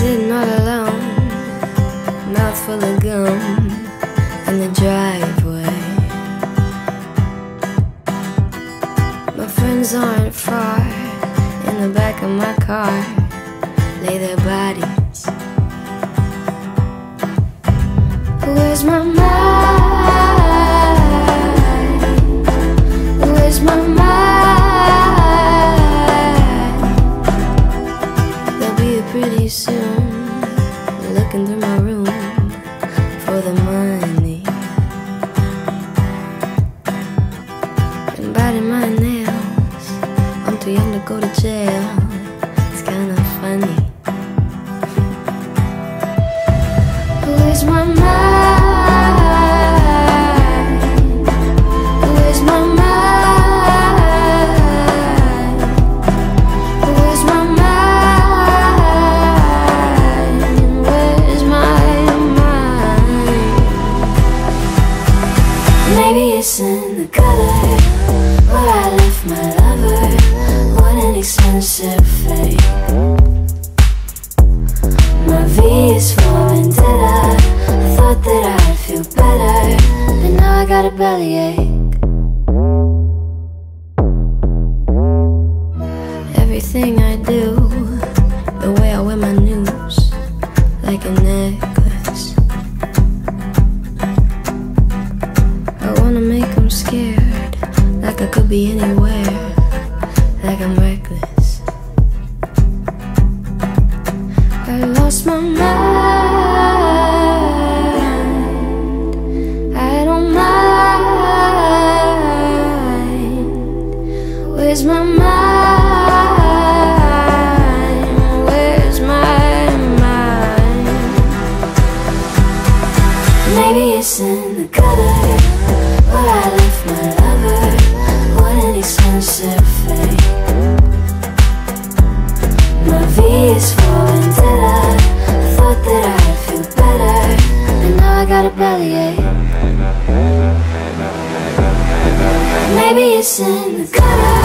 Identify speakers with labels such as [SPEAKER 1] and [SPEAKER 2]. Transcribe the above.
[SPEAKER 1] Sitting all alone, mouth full of gum in the driveway. My friends aren't far. In the back of my car lay their bodies. Where's my mind? Where's my mind? They'll be here pretty soon, looking through my room for the money and biting my nails. I'm too young to go to jail. It's kinda funny. Where's my mind? Where's my mind? Where's my mind? Where's my mind? Maybe it's in the gutter where I left my lover. What an expensive fate. My V is for vendetta. I thought that I'd feel better, and now I got a bellyache. Everything I do, the way I wear my news, like a necklace. I wanna make them scared, like I could be anywhere, like I'm reckless. I lost my mind. I don't mind. Where's my mind? Where's my mind? Maybe it's in the gutter where I left my lover. What an expensive fate. My V is for vendetta. I thought that I'd feel better, and now I got a bellyache. Maybe it's in the gutter.